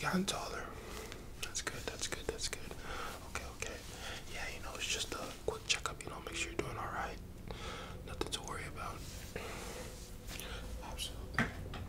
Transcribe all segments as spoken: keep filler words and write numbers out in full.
gotten taller. That's good, that's good, that's good. Okay, okay. Yeah, you know, it's just a quick checkup, you know, make sure you're doing alright. Nothing to worry about. Absolutely.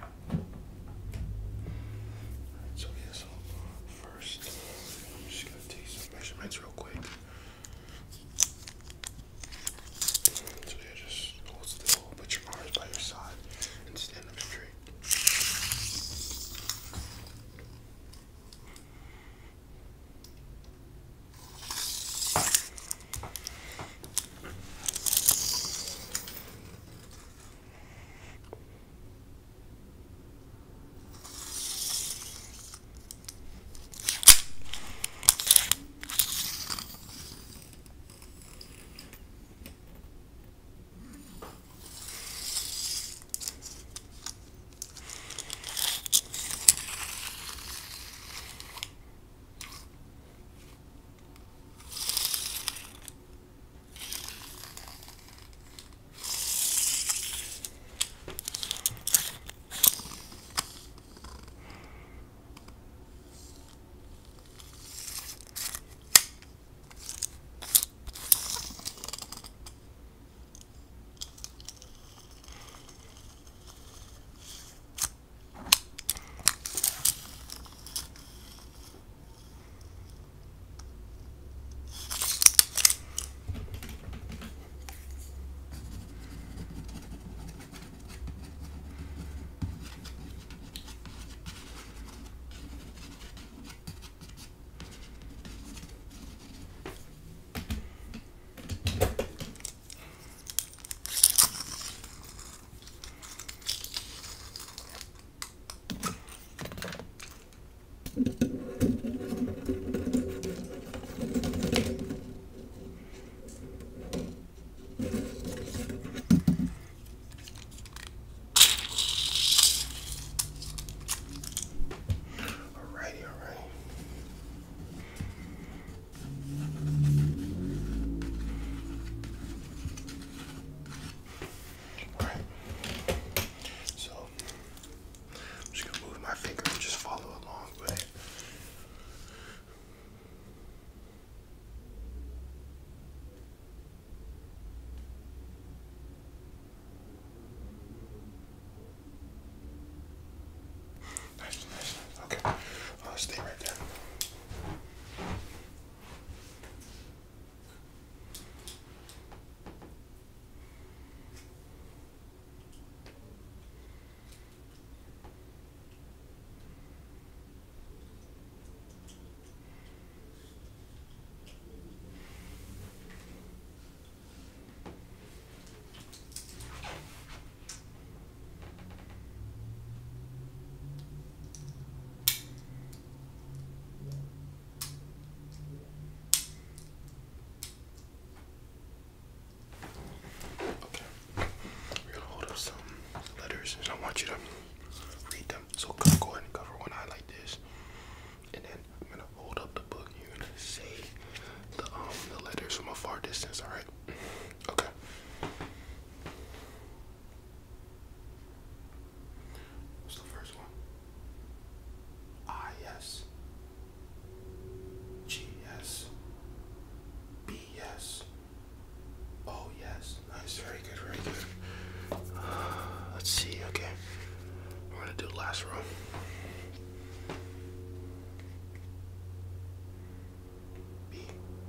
Alright, so yeah, so first, I'm just gonna take some measurements real quick. So yeah, just hold still, put your arms by your side, and stand up straight. Alrighty, alright. Alright. So I'm just gonna move my finger and just follow along with it. Nice, nice. Okay. Uh, stay right there. Okay. We're gonna hold up some letters and I want you to read them. So go ahead and cover one eye like this. And then I'm gonna hold up the book and you're gonna say the um the letters from a far distance, alright? Okay. What's the first one? I, yes. G, yes. B, yes. Oh, yes. Nice. Very good, very good. Uh, let's see, okay. We're gonna do the last row. B.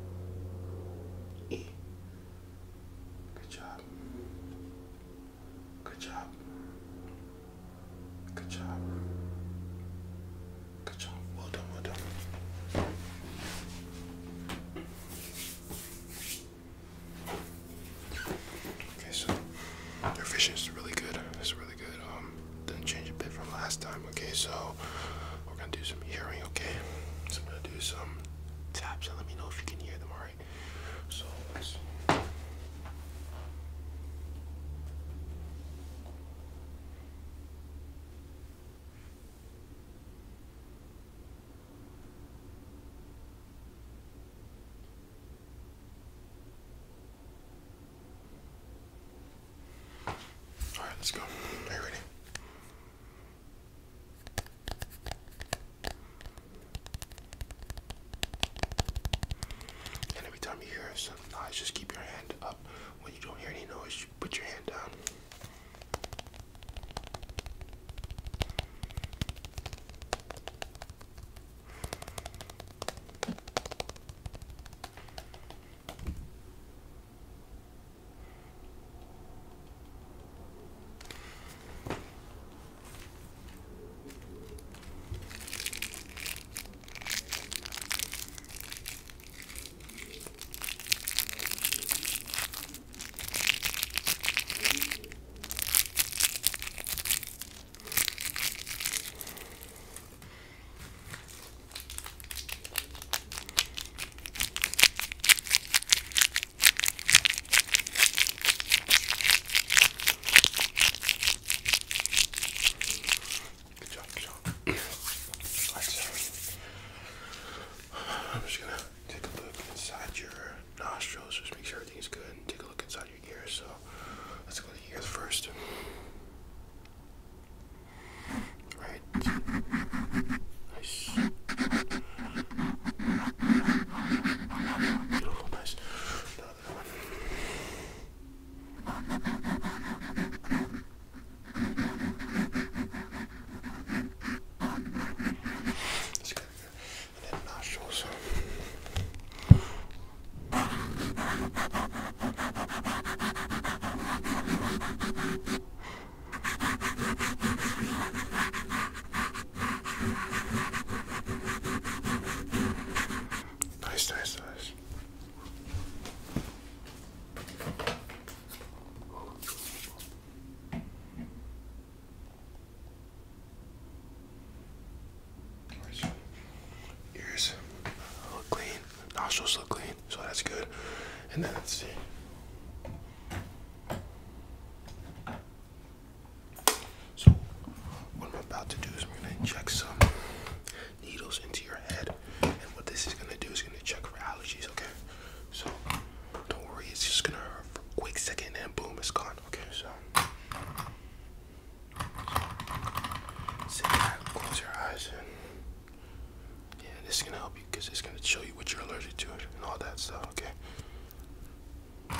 E. Good job. Good job. Good job. Good job. Well done, well done. Okay, so your vision is really good. It's really good. Um, didn't change a bit from last time. Okay, so we're gonna do some hearing. Okay, so I'm gonna do some taps and let me know if you can hear them. All right. So let's. All right, let's go. Are you ready? And then let's see. So what I'm about to do is I'm gonna inject some needles into your head, and what this is gonna do is gonna check for allergies. Okay, so don't worry, it's just gonna hurt for a quick second, and boom, it's gone. Okay, so sit back, close your eyes, and yeah, this is gonna help you because it's gonna show you what you're allergic to and all that stuff. Okay.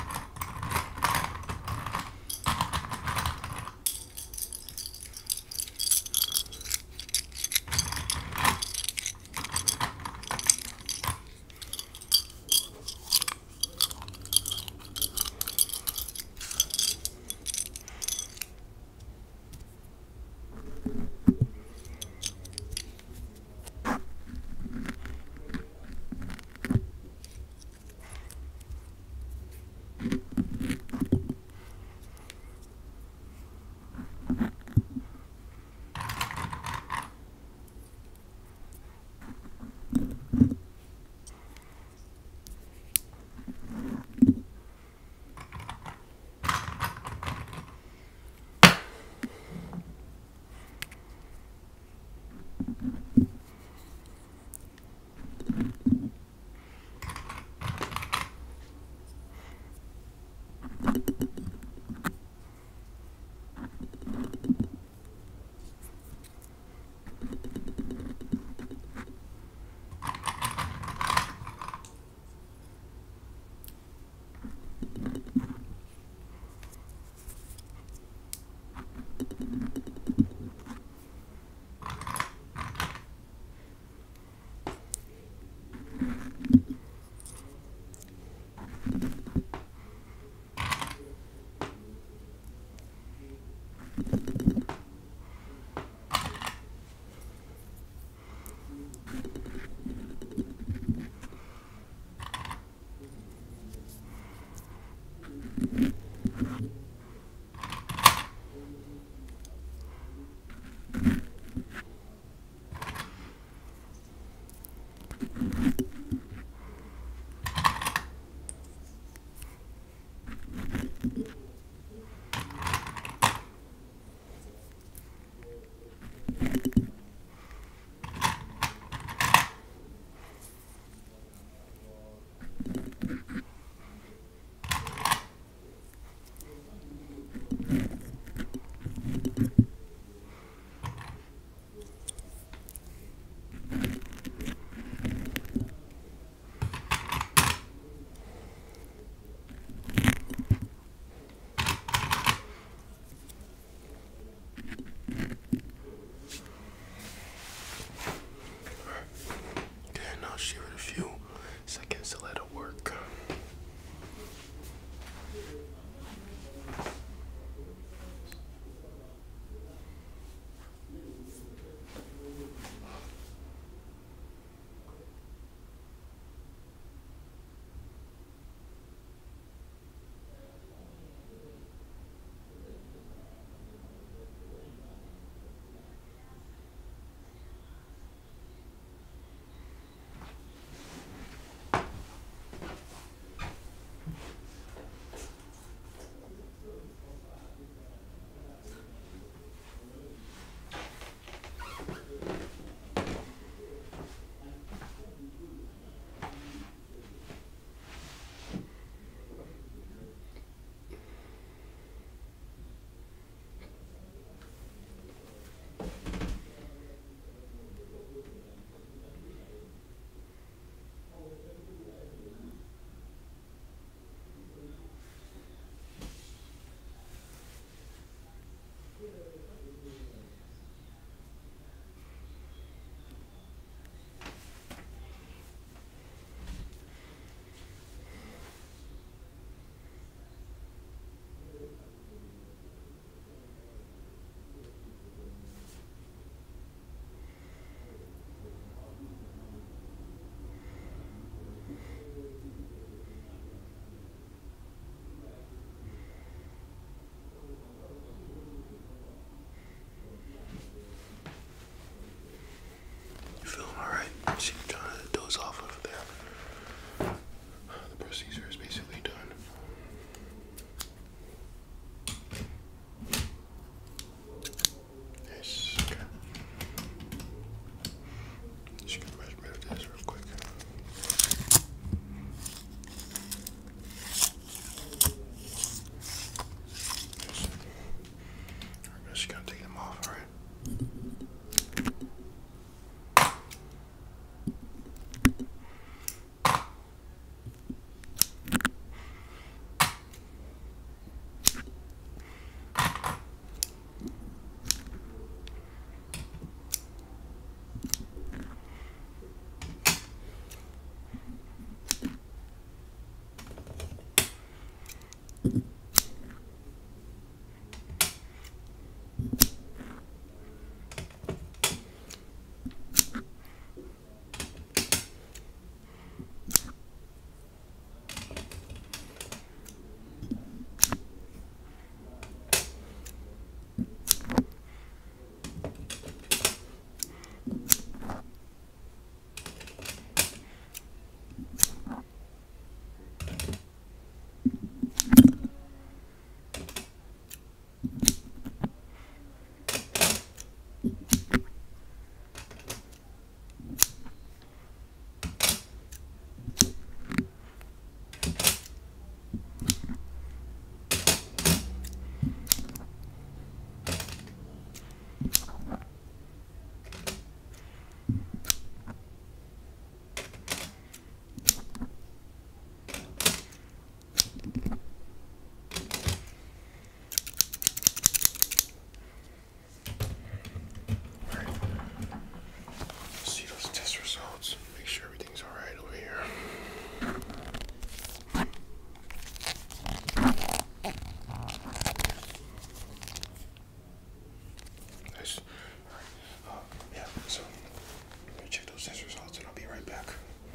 course. All right. Uh, yeah. So let me check those test results, and I'll be right back.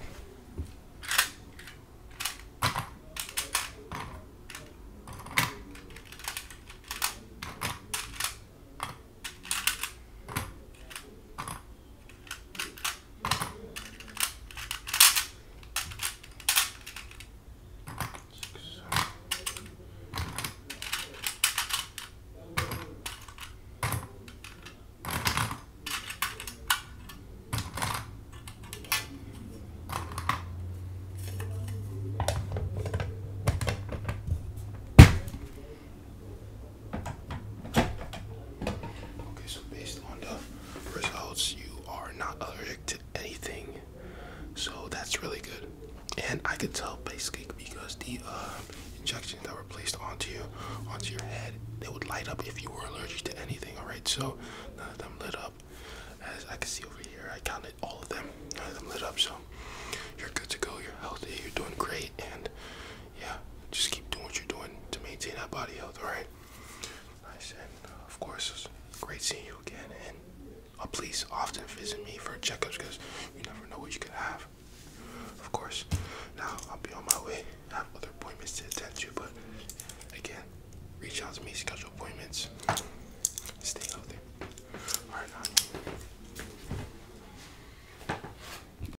Okay, so based on the results, you are not allergic to anything, so that's really good. And I could tell basically because the uh, injections that were placed onto you, onto your head, they would light up if you were allergic to anything. All right, so none of them lit up. As I can see over here, I counted all of them. None of them lit up, so you're good to go. You're healthy. You're doing great, and yeah, just keep doing what you're doing to maintain that body health. All right. Nice, and uh, of course, it's great seeing you again. And uh, please often visit me for checkups because you never know what you could have. Of course. Now I'll be on my way. I have other appointments to attend to, but again, reach out to me, schedule appointments. Stay healthy.